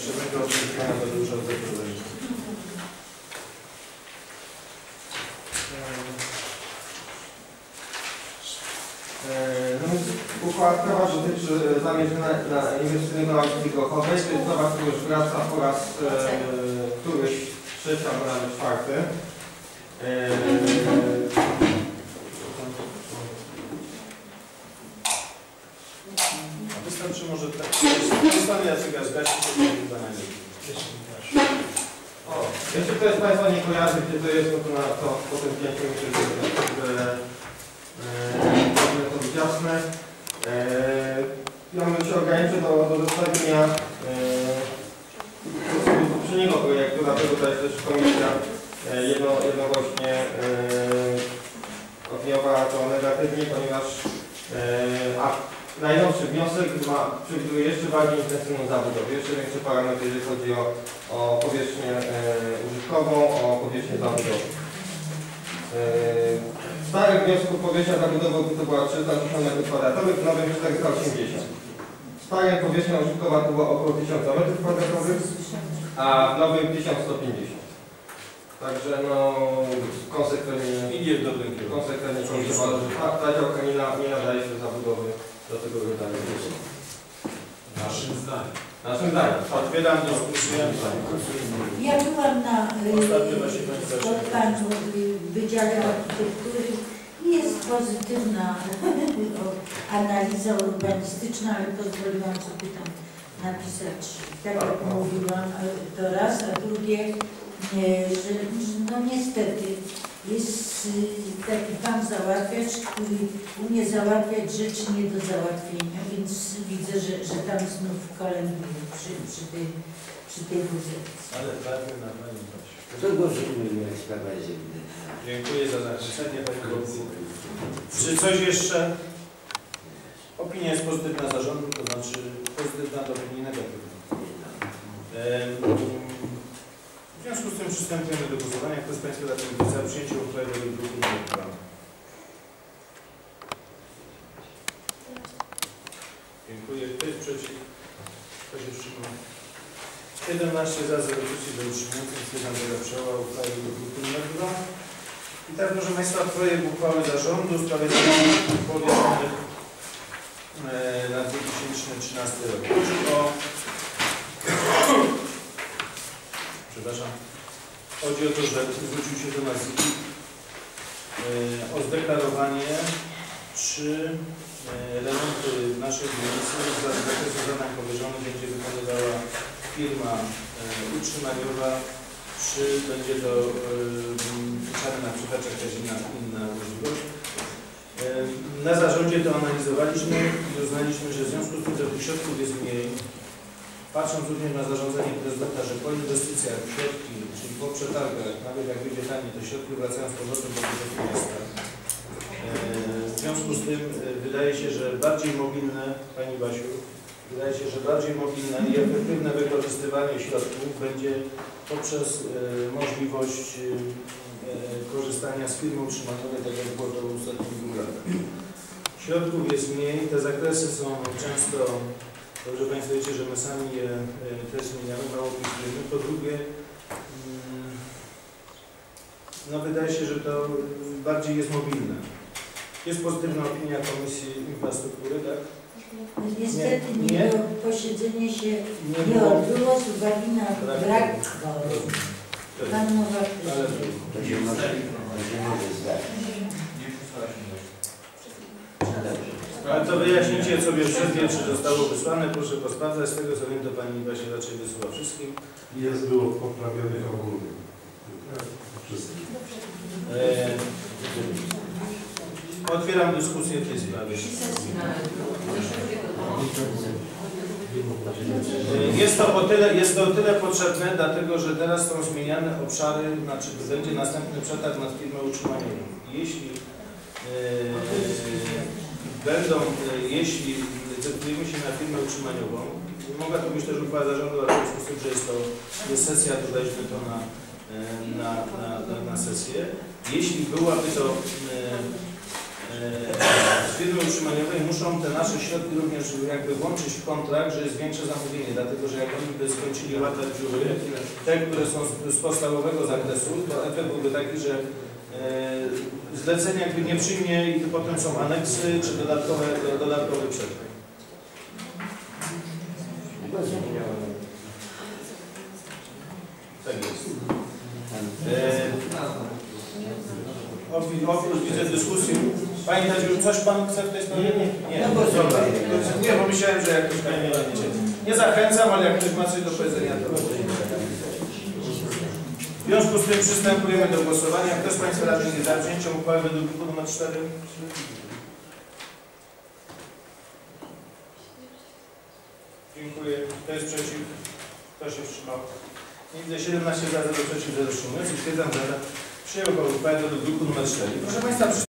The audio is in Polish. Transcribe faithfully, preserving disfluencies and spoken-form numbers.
Naczelnego Odczytania Tadeusza Zaprowadzi. No więc uchwała sprawa dotyczy zamieszczenia na inwestycyjnego aukcji grochowej. To jest sprawa, która już wraca po raz e, któryś trzeci albo nawet czwarty. E, A wystarczy może tak, stanie Jaceka zgasić, to będzie chyba najlepiej. O, jeśli ktoś z Państwa nie kojarzy, gdzie to jest, no to na to potem zdjęcie muszę zrobić, żeby to być jasne. Ja bym się ograniczył do, do zestawienia poprzedniego projektu, dlatego tutaj też komisja jedno, jednogłośnie opiniowała to negatywnie, ponieważ a najnowszy wniosek ma, przewiduje jeszcze bardziej intensywną zabudowę, jeszcze większe parametry, jeżeli chodzi o, o powierzchnię e, użytkową, o powierzchnię zabudową. E, w starym wniosku powierzchnia zabudowy to była trzysta metrów kwadratowych, w nowym czterysta osiemdziesiąt. W starym powierzchnia użytkowa to była około tysiąc metrów kwadratowych, a w nowym tysiąc sto pięćdziesiąt. Także no konsekwentnie idzie w dobrym kierunku. Konsekwentnie uważam, że ta, ta działka nie, na, nie nadaje się do zabudowy do tego rodzaju. Naszym zdaniem. Naszym zdaniem. Otwieram dyskusję. Ja byłam na Ostatnio właśnie spotkaniu w Wydziale Architektury. Jest pozytywna analiza urbanistyczna, ale pozwoliłam sobie tam napisać, tak jak mówiłam, to raz, a drugie, że no niestety jest taki pan załatwiacz, który umie załatwiać rzeczy nie do załatwienia, więc widzę, że, że tam znów kolęduje przy, przy tej, przy tej wuzetce. Ale prawie na Panią Basiu. To może mówić, sprawa jest ewidentna. Dziękuję za zachęcenie Pani Bogu. Czy coś jeszcze? Opinia jest pozytywna zarządu, to znaczy pozytywna do opinii negatywnej. W związku z tym przystępujemy do głosowania. Kto z Państwa za przyjęciem uchwały do druku numer dwa? Dziękuję. Kto jest przeciw? Kto się wstrzymał? siedemnaście za, zero przeciw, do utrzymujących, jedna droga przyjęła uchwałę do druku numer dwa. I tak, proszę Państwa, projekt uchwały zarządu w sprawie podjętych na dwa tysiące trzynasty rok. Chodzi o Przepraszam. Chodzi o to, że zwrócił się do nas yy, o zdeklarowanie, czy yy, remonty naszej dzielnicy z zakresu zadań powierzonych będzie wykonywała firma yy, utrzymaniowa, czy będzie to pisane na przykład jakaś inna, inna możliwość. Yy, na zarządzie to analizowaliśmy i uznaliśmy, że w związku z tym, że tych środków jest mniej, patrząc również na zarządzenie prezydenta, że po inwestycjach środki, czyli po przetargach, nawet jak będzie taniej, to środki wracają z powrotem do budżetu miasta. W związku z tym wydaje się, że bardziej mobilne, Pani Basiu, wydaje się, że bardziej mobilne i efektywne wykorzystywanie środków będzie poprzez możliwość korzystania z firmy utrzymaniowej, tak jak było to w ostatnich dwóch latach. Środków jest mniej, te zakresy są często. Dobrze Państwo wiecie, że my sami je też zmieniamy, mało pisujemy. Po drugie, no wydaje się, że to bardziej jest mobilne. Jest pozytywna opinia Komisji Infrastruktury, tak? Niestety nie, nie. posiedzenie się nie, nie odbyło z uwagi na brak kworum. Pan Nowaczewski. Ale to się może, to się może zdarzyć. Ale to wyjaśnijcie sobie wszystkie, czy zostało wysłane. Proszę posprawdzać. Z tego co wiem, to Pani właśnie raczej wysyła wszystkim. Jest było poprawionych ogólnie. Wszystkim. E, otwieram dyskusję w tej sprawie. Jest to o tyle, jest to o tyle potrzebne, dlatego że teraz są zmieniane obszary, znaczy będzie następny przetarg na firmę utrzymaniową. Jeśli yy, będą, yy, jeśli zdecydujemy się na firmę utrzymaniową, mogła to być też uchwała zarządu, ale w związku z tym, że jest to jest sesja, dodaliśmy to na, yy, na, na, na, na sesję. Jeśli byłaby to yy, z firmy utrzymaniowej muszą te nasze środki również jakby włączyć w kontrakt, że jest większe zamówienie, dlatego że jak oni by skończyli łatać dziury, te, które są z, z podstawowego zakresu, to efekt byłby taki, że e, zlecenie jakby nie przyjmie i potem są aneksy czy dodatkowe, dodatkowe przerwy. Tak jest. E, oprócz widzę dyskusję. Panie Tadziu, coś Pan chce w tej sprawie? Nie, nie. No bo Dobra. Nie, bo myślałem, że jak ktoś Pani nie będzie. Nie zachęcam, ale jak ktoś ma coś do powiedzenia, to w związku z tym przystępujemy do głosowania. Kto z Państwa radnych jest za przyjęciem uchwały według druku nr cztery? Dziękuję. Kto jest przeciw? Kto się wstrzymał? Nie widzę. siedemnaście za, zero przeciw, zero wstrzymujących. Stwierdzam, że przyjął uchwałę według druku nr cztery. Proszę Państwa,